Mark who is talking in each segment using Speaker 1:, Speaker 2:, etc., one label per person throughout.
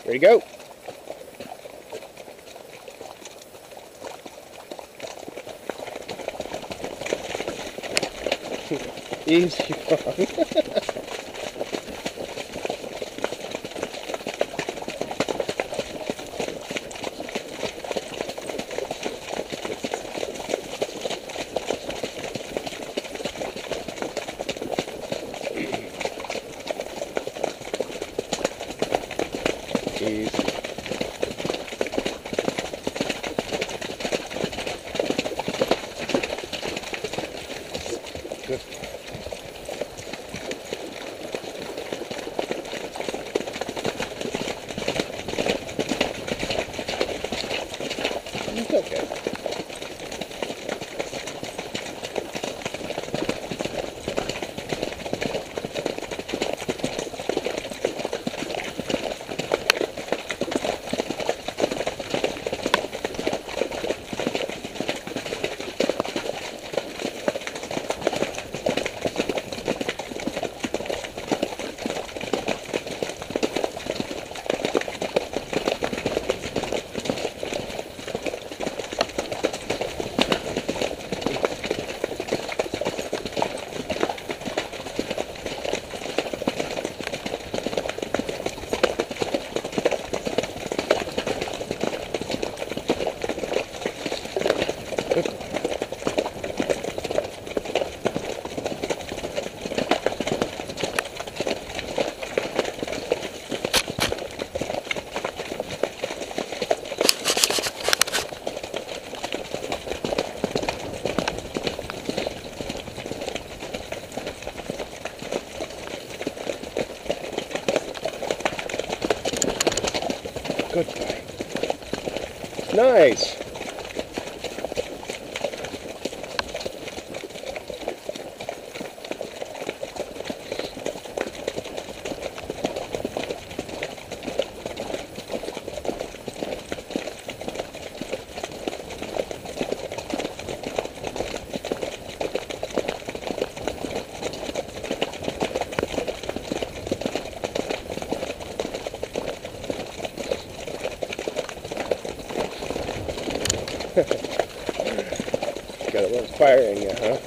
Speaker 1: Ready, go. Easy. Easy. Good. It's okay. Good boy. Nice. Got a little fire in you, huh?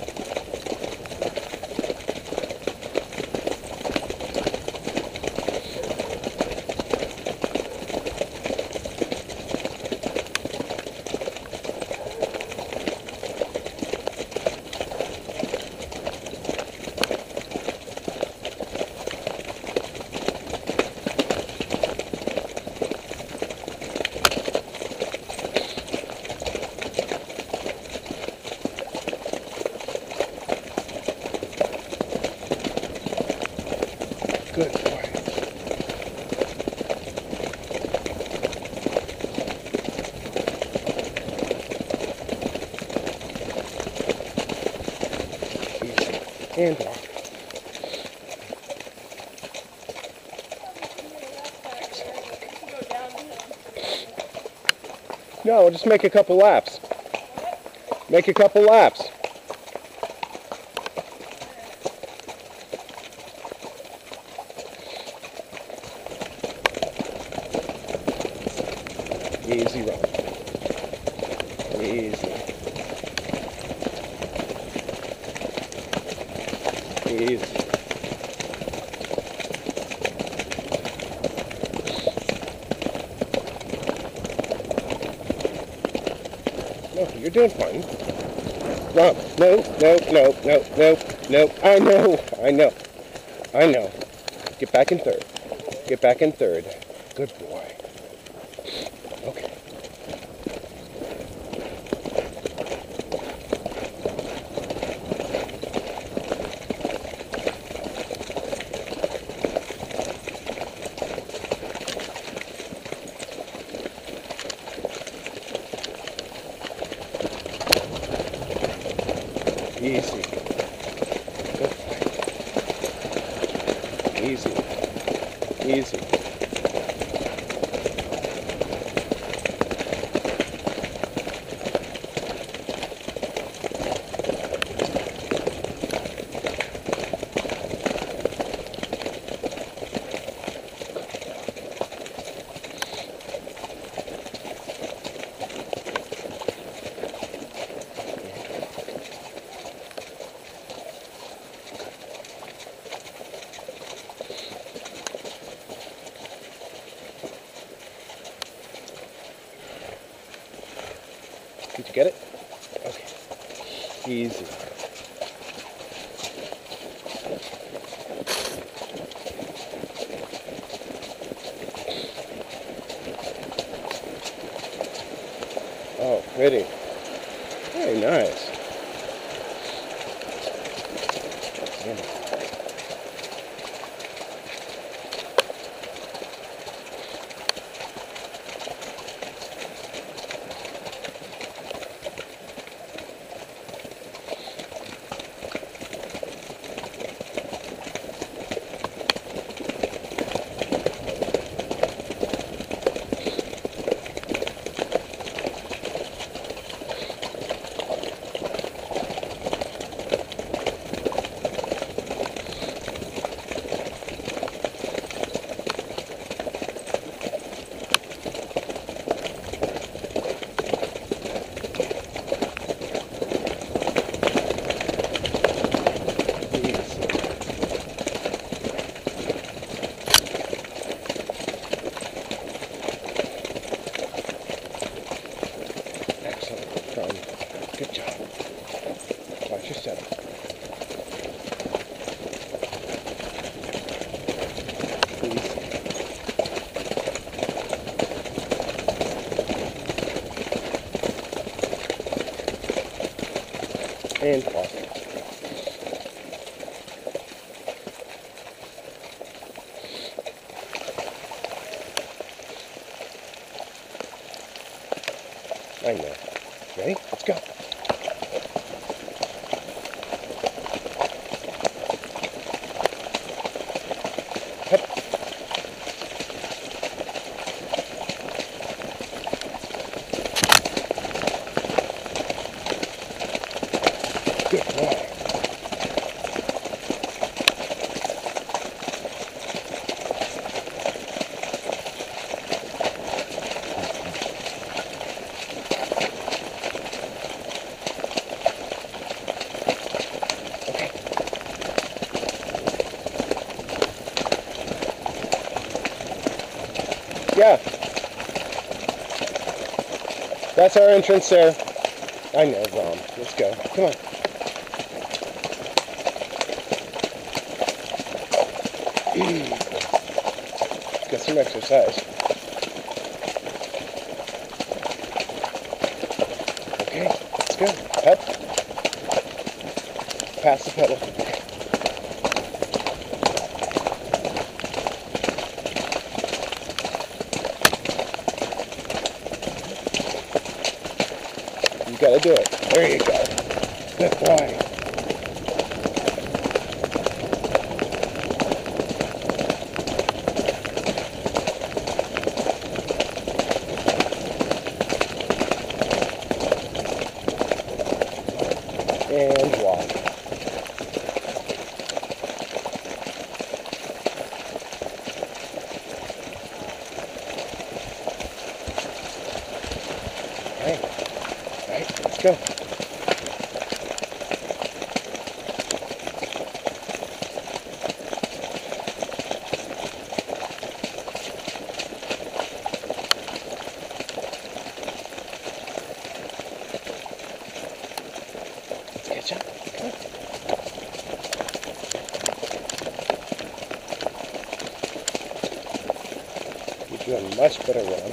Speaker 1: Good boy. Easy. And walk. No, just make a couple laps. Make a couple laps. Easy run. Easy. Easy. No, you're doing fine. Wrong. No, no, no, no, no, no. I know. I know. Get back in third. Get back in third. Good boy. Okay. Easy. Good. Easy. Easy. Did you get it? Okay. Easy. Oh, pretty. Very nice. Yeah. Good job. Watch your step. Please. And walk. I know. Ready? Let's go. Good boy. Okay. Yeah. That's our entrance there. I know, Rom. Let's go. Come on. Get some exercise. Okay, let's go. Up. Pass the pedal. You gotta do it. There you go. Good boy. And walk. Okay. All right, let's go. Good job. Come on. You're doing much better, Ron.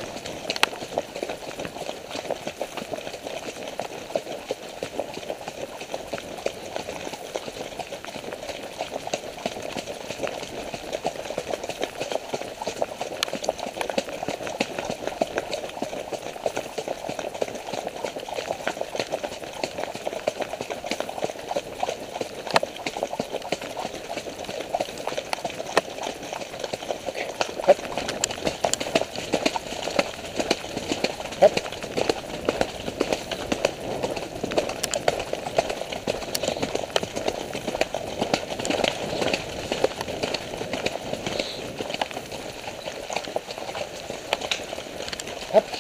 Speaker 1: Up. Up.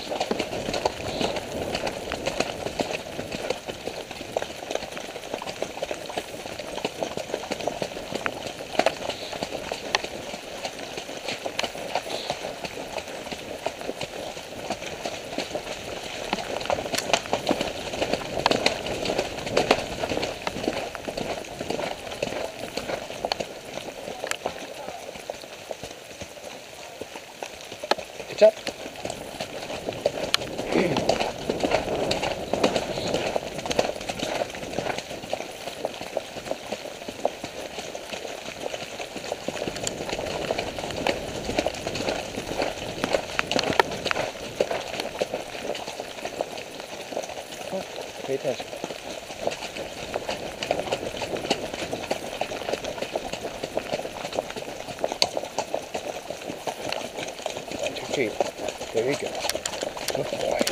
Speaker 1: Good job. Pay attention. Watch your feet. There you go. Good boy.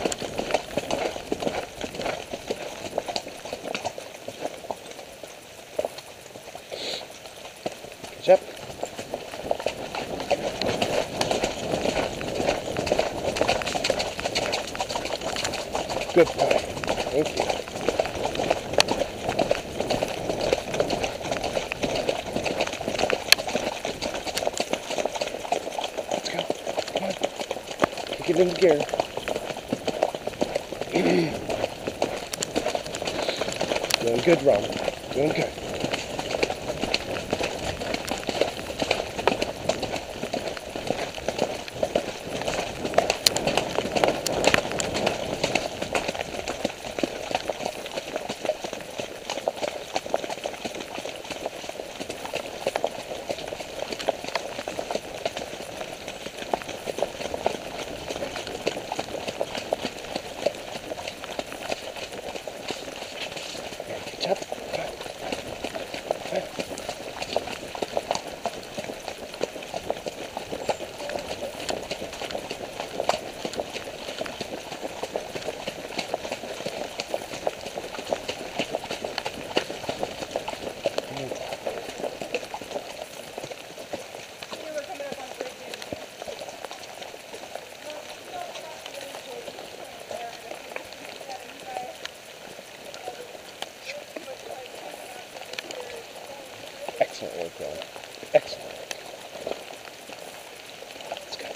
Speaker 1: Good job. Good boy. Thank you. Let's go. Come on. Kick it into gear. Doing good, Ron. Doing good. Good job. Excellent work, Ron. Excellent work. Let's go.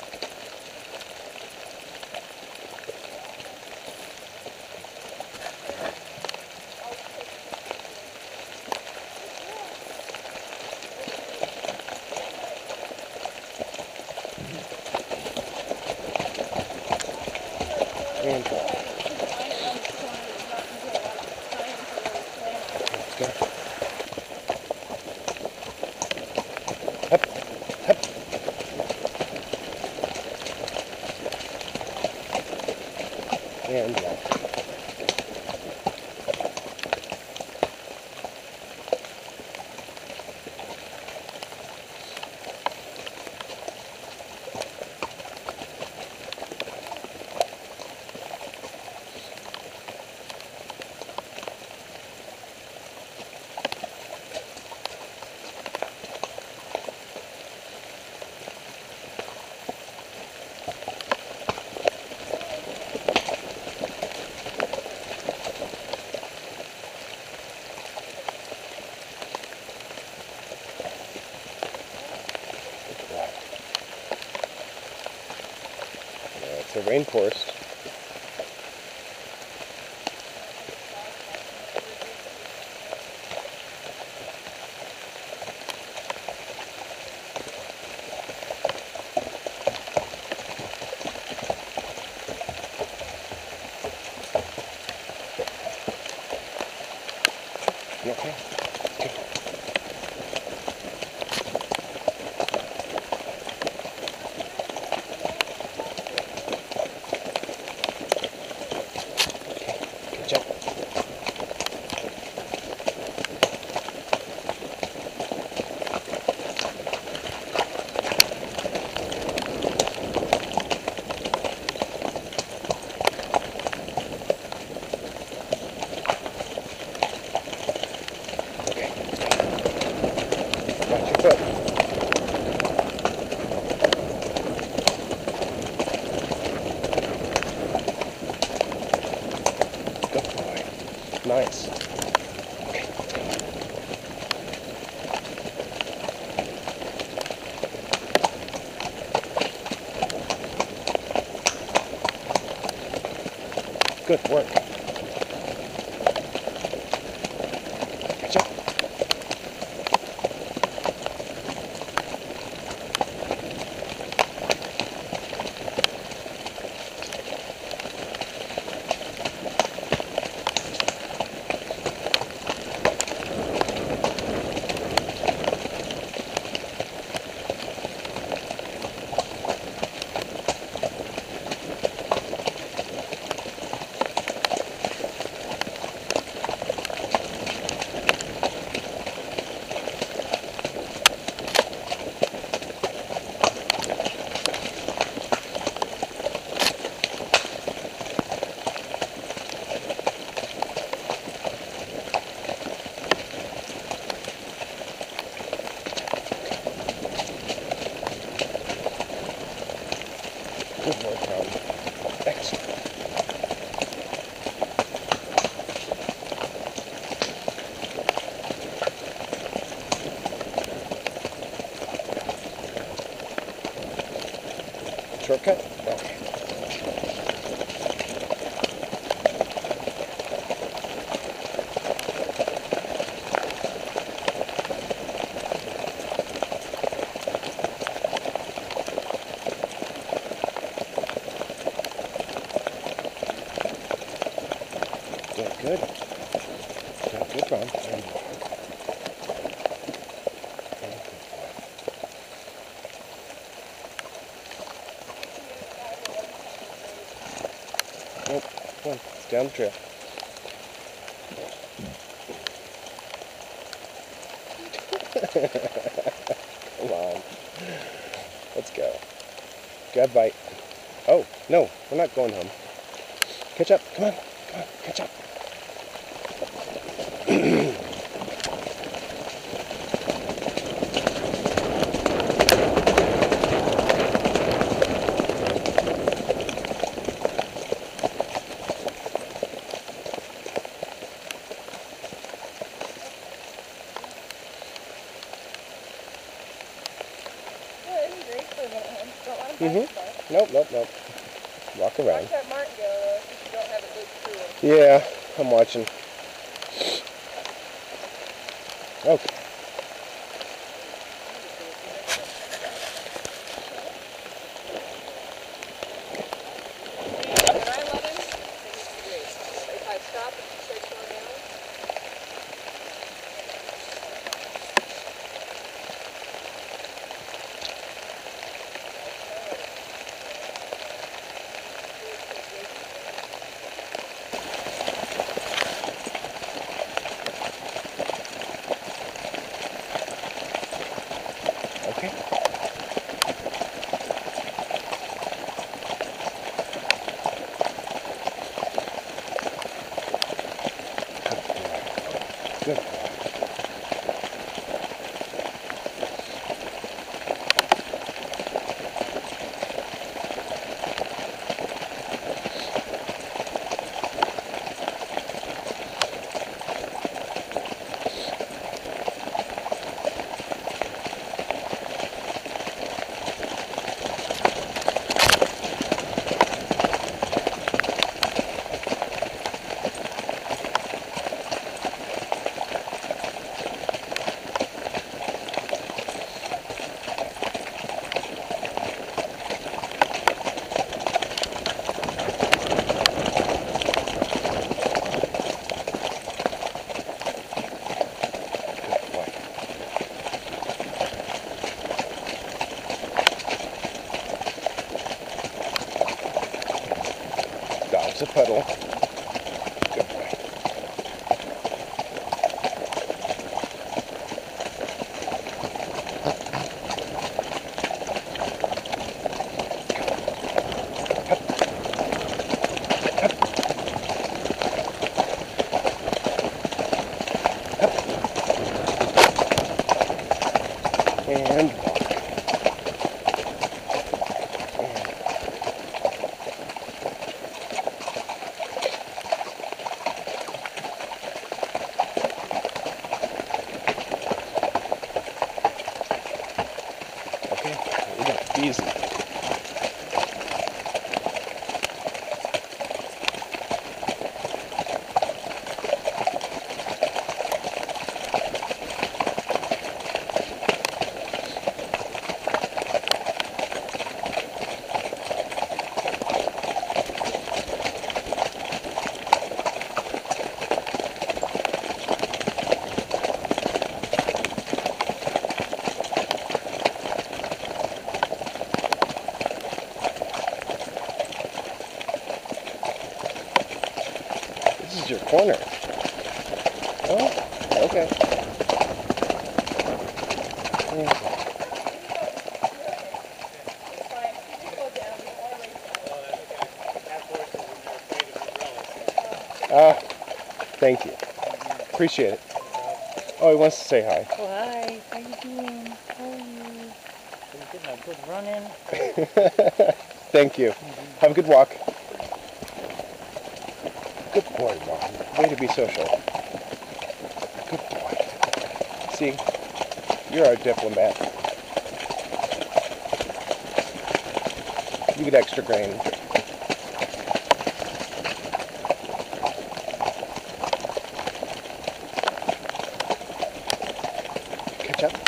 Speaker 1: And go. Let's go. Up, up. And down. It's a rainforest. You okay? Good. Good job. Watch your foot. Good boy. Nice. Okay. Good work. Good job. Good work, Ron. Excellent. Shortcut? Okay. Good. Good, Ron. Nope. Come on. It's down the trail. Come on. Let's go. Grab a bite. Oh, no. We're not going home. Catch up. Come on. Come on. Catch up. Nope. Walk around.
Speaker 2: Watch that martingale though, if you don't have it looped through.
Speaker 1: Yeah, I'm watching. Okay.
Speaker 2: When I let him, then he can race. If I stop and he starts going down,
Speaker 1: Okay. Good boy. Dog's a puddle. Good boy. And walk. Okay, here we go. Easy. This is your corner. Oh, okay. Yeah.
Speaker 2: it's fine. You can go down, you don't want to race.
Speaker 3: Have horses and they're afraid of umbrellas.
Speaker 1: Thank you. Appreciate it. Oh, he wants to say hi.
Speaker 3: Oh, hi. How you doing? How are you? Are you getting a good run in?
Speaker 1: Thank you. Have a good walk. Good boy, Ron. Way to be social. Good boy. See, you're our diplomat. You get extra grain. Catch up.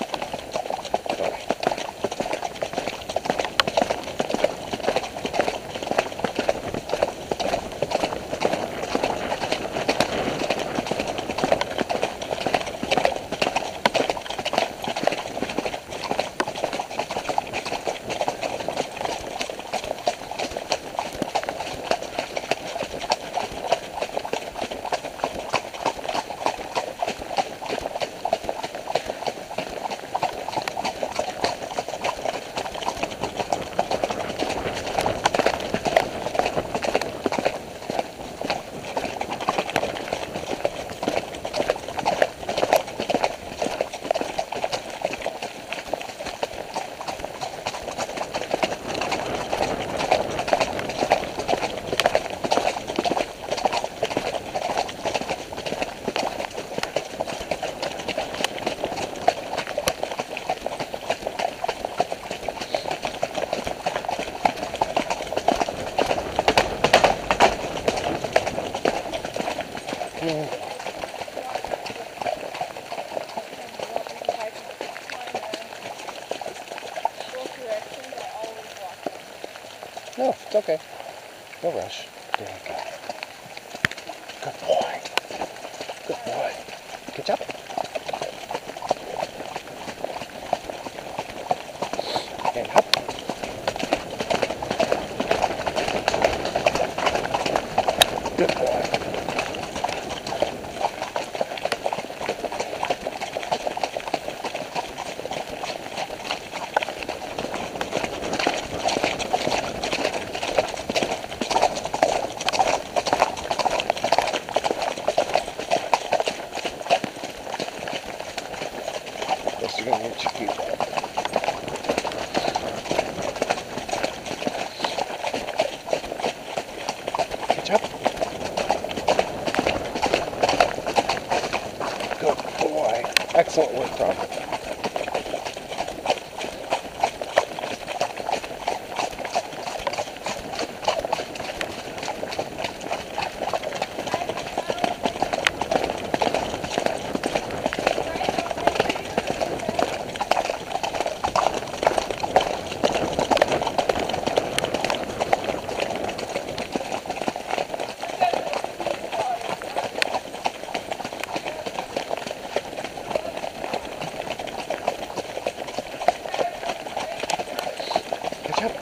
Speaker 1: No, it's okay. No rush. There you go. Good boy. Good boy. Catch up. And hop. Good boy. Yes, you're gonna get your feet wet. Catch up. Good boy. Excellent work, Ron. Catch up.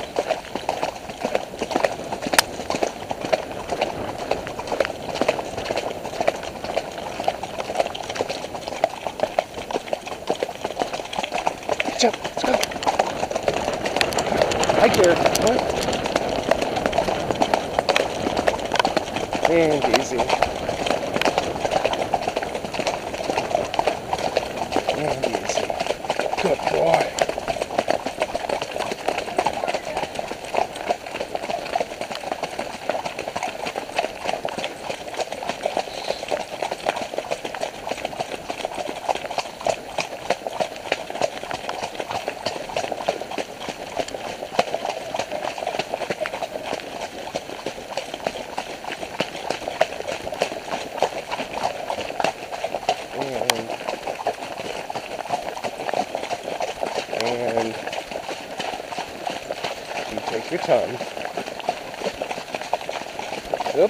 Speaker 1: Catch up. Let's go. Hi, Garrett. Come on. And easy. And easy. Good boy. And you take your time. Oop.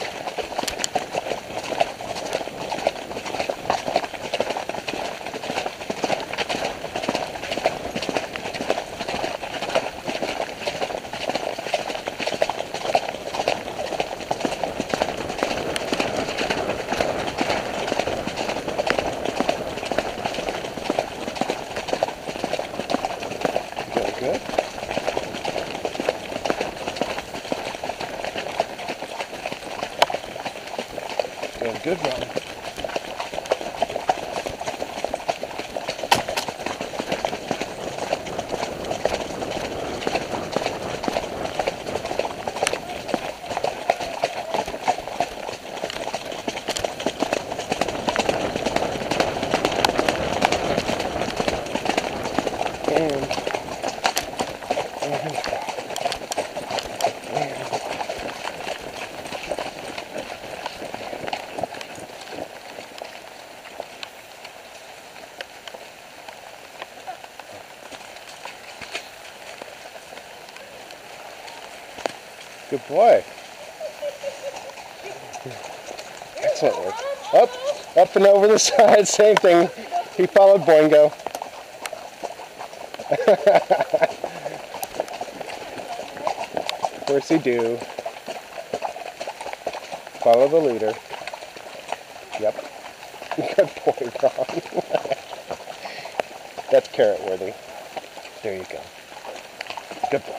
Speaker 1: Good. Doing good, Ron. Good boy. Excellent work. Up and over the side, same thing. He followed Boingo. Of course he do. Follow the leader. Yep. Good boy, Ron. That's carrot worthy. There you go. Good boy.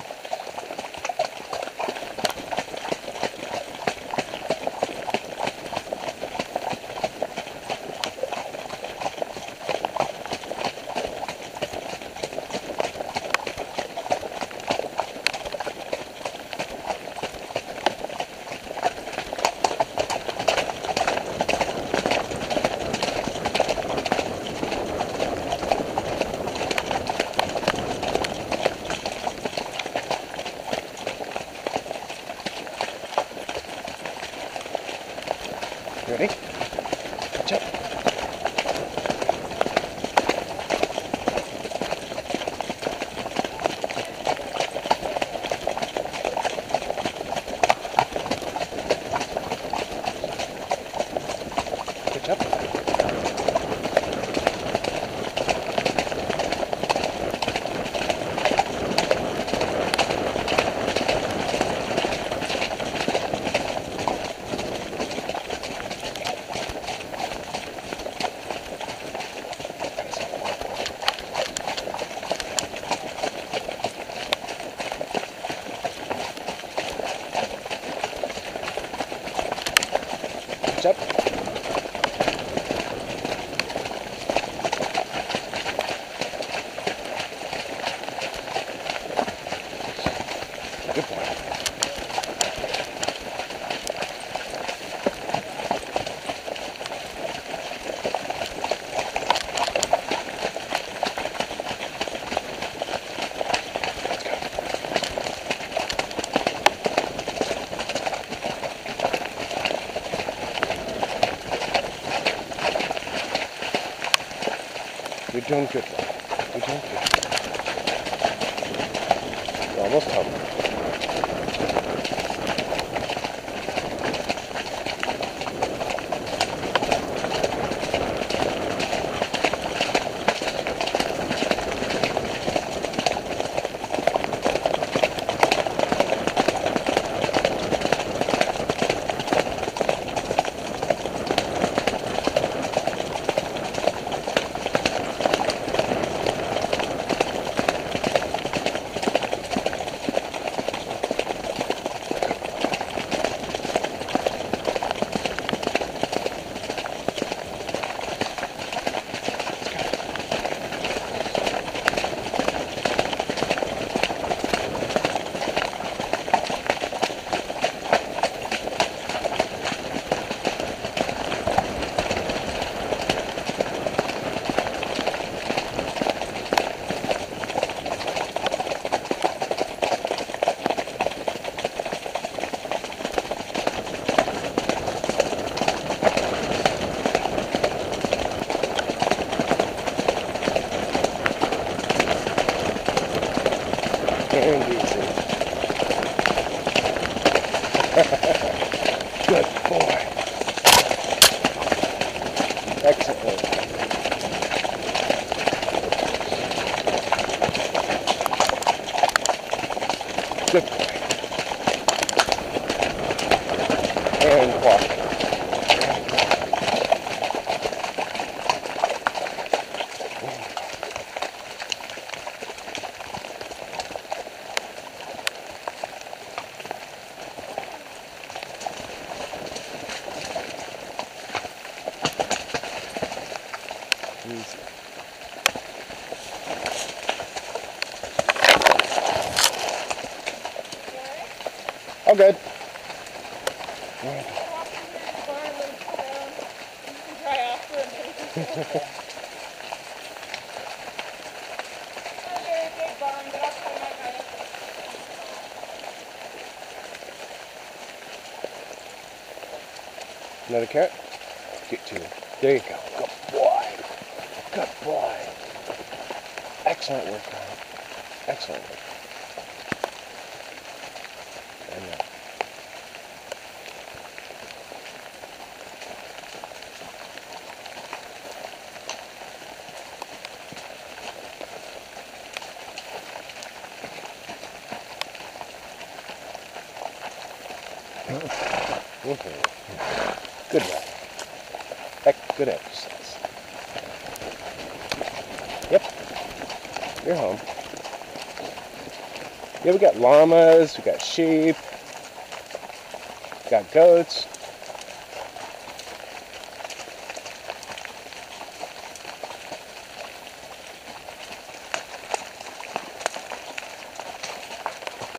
Speaker 1: Ready? Catch up. Catch up. Catch up. Good boy. You're doing good. You're doing good. You're almost home. And easy. Good boy. Excellent. Good boy. And walk. Easy. All good. Another carrot? Get to it. There you go. Good boy. Good boy. Excellent work, Ron. Excellent work. And Good ride. Heck, good exercise. Yep. You're home. Yeah, we got llamas, we got sheep, got goats.